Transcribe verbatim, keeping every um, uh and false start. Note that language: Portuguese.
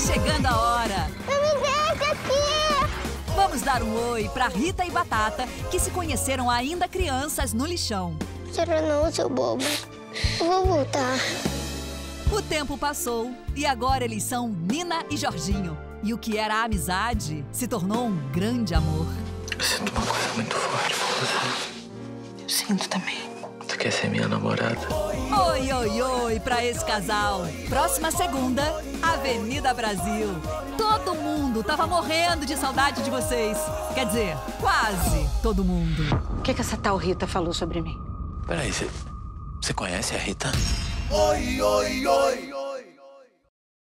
chegando a hora. Não me deixa aqui. Vamos dar um oi pra Rita e Batata, que se conheceram ainda crianças no lixão. Será não, seu bobo. Eu vou voltar. O tempo passou e agora eles são Nina e Jorginho. E o que era a amizade se tornou um grande amor. Eu sinto uma coisa muito forte por você. Eu sinto também. Tu quer ser minha namorada? Oi, oi, oi pra esse casal. Próxima segunda, Avenida Brasil. Todo mundo tava morrendo de saudade de vocês. Quer dizer, quase todo mundo. O que, que essa tal Rita falou sobre mim? Peraí, você... Você conhece a Rita? Oi, oi, oi.